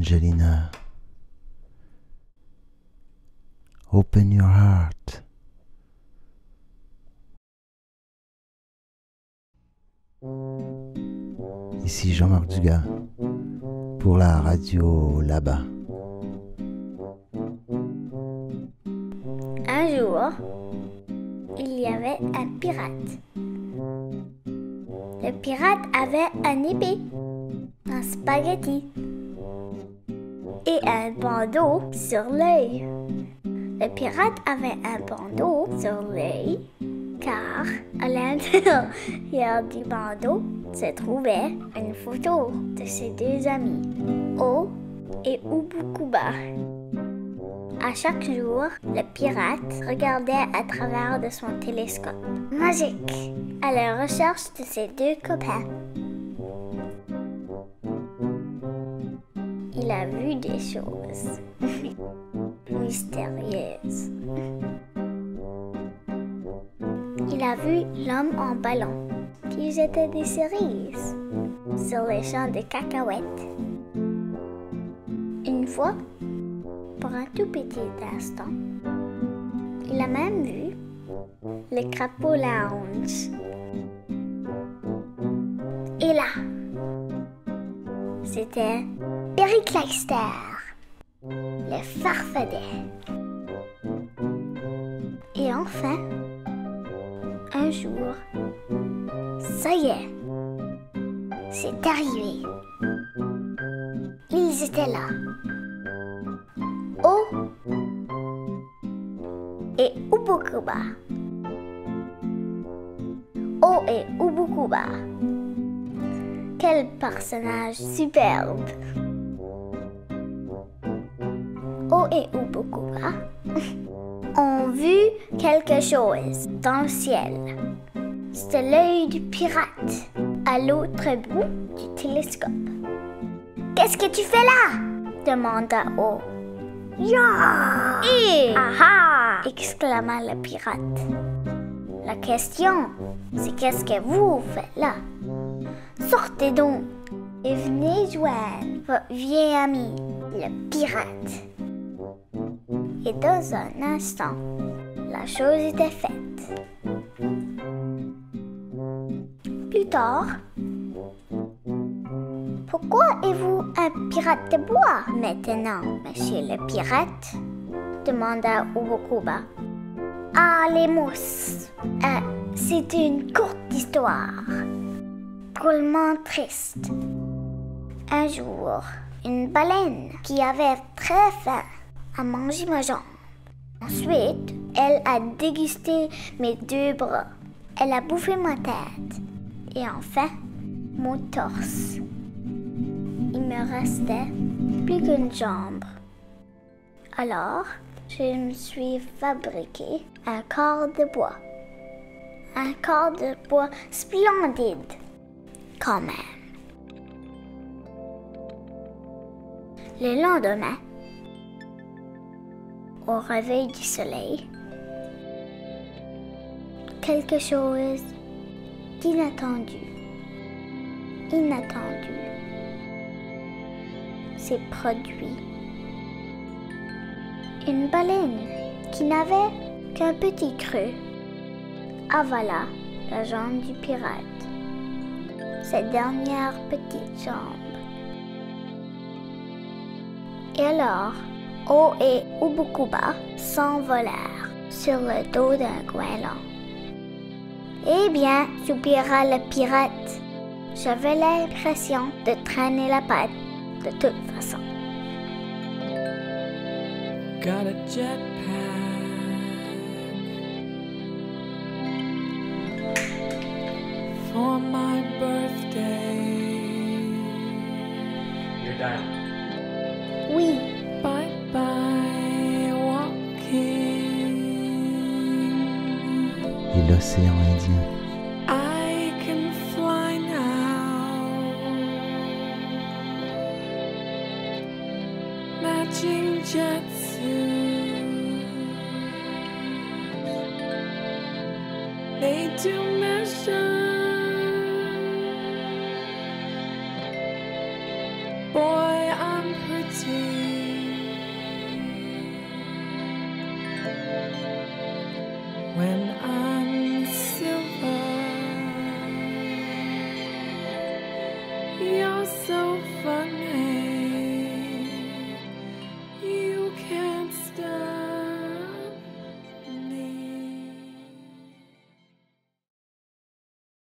Angelina. Open your heart. Ici Jean-Marc Dugas pour la radio là-bas. Un jour, il y avait un pirate. Le pirate avait un épée, un spaghetti et un bandeau sur l'œil. Le pirate avait un bandeau sur l'œil car à l'intérieur du bandeau se trouvait une photo de ses deux amis, O et Ubukuba. À chaque jour, le pirate regardait à travers de son télescope magique à la recherche de ses deux copains. Il a vu des choses mystérieuses. Il a vu l'homme en ballon qui jetait des cerises sur les champs de cacahuètes. Une fois, pour un tout petit instant, il a même vu le crapaud lounge. Et là, c'était Périclester, le farfadet. Et enfin, un jour, ça y est, c'est arrivé. Ils étaient là. O et Ubukuba. O et Ubukuba. Quel personnage superbe! O et Ubukuba ont vu quelque chose dans le ciel. C'était l'œil du pirate à l'autre bout du télescope. « Qu'est-ce que tu fais là? » demanda O. « Ya! Et aha! » exclama le pirate. « La question, c'est qu'est-ce que vous faites là? Sortez donc et venez joindre votre vieil ami, le pirate. » Et dans un instant, la chose était faite. Plus tard, pourquoi êtes-vous un pirate de bois maintenant, monsieur le pirate? Demanda Ubukuba. Ah, les mousses, c'est une courte histoire, drôlement triste. Un jour, une baleine qui avait très faim a mangé ma jambe. Ensuite, elle a dégusté mes deux bras. Elle a bouffé ma tête. Et enfin, mon torse. Il me restait plus qu'une jambe. Alors, je me suis fabriqué un corps de bois. Un corps de bois splendide, quand même. Le lendemain, au réveil du soleil, quelque chose d'inattendu, s'est produit. Une baleine qui n'avait qu'un petit creux avala la jambe du pirate, sa dernière petite jambe. Et alors, O et Ubukuba s'envolèrent sur le dos d'un goéland. Eh bien, soupira le pirate, j'avais l'impression de traîner la patte de toute façon. Got a jetpack for my birthday. You're done. Oui, Bye bye walking. Et l'océan Indien. I can fly now. Matching jetsuit. Made to measure. Boy, I'm pretty When I'm silver, you're so funny.